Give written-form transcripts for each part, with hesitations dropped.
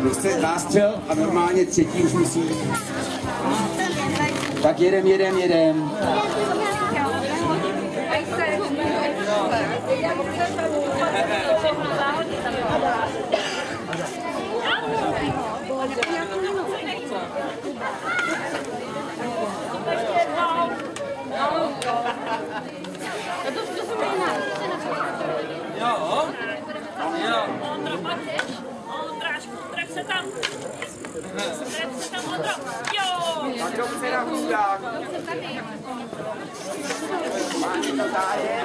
Prostě nástřel a normálně třetí už musí. Tak jedem. Trať se tam, Ondro. Jo! Tak dobře na chudák. Máte to zájem?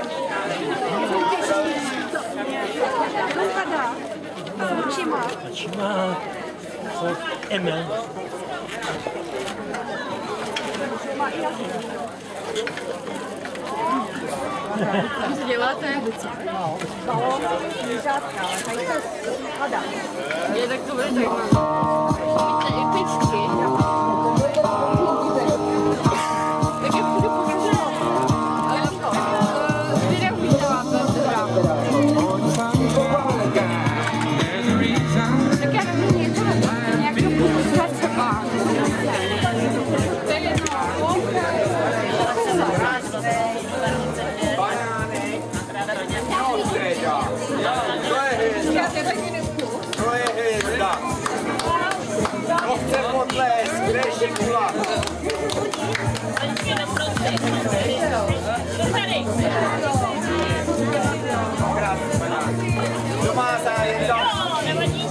Vypadá. Očima. Emil. Co děláte? No, knížátka, ale tady to hada. Je tak to bude zajímavé. I pičky. Tak je půjdu pokazat. Ale to. Kde uvídala to teda? Tak já nevím, něco nějak to půjdu třeba. To je jedno. To je hvězda. To chce potlesk, kde je šikula. Krásný banán. Kdo má zájem další?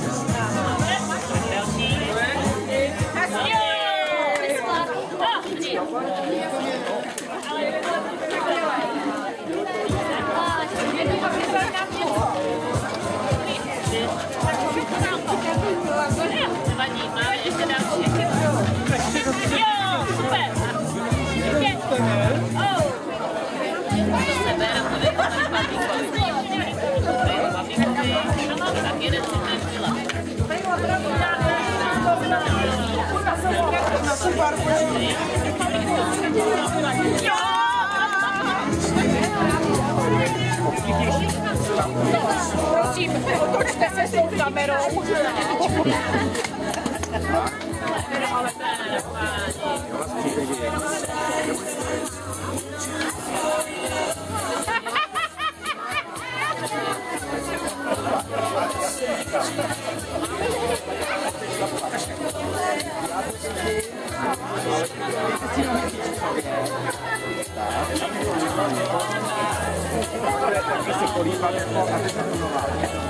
Prosím, otočte se s tou kamerou. Taky se polípat nebo aby se to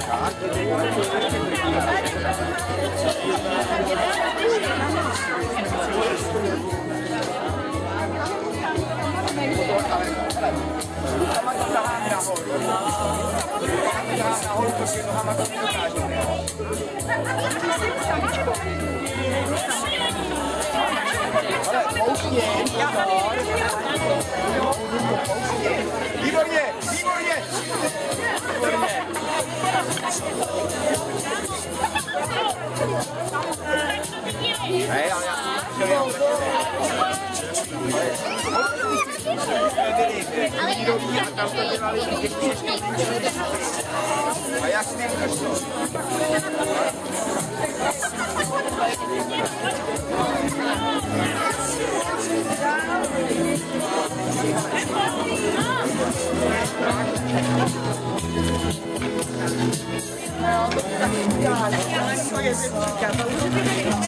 Výborně! Hej, ale a jak s ním došlo? No, tak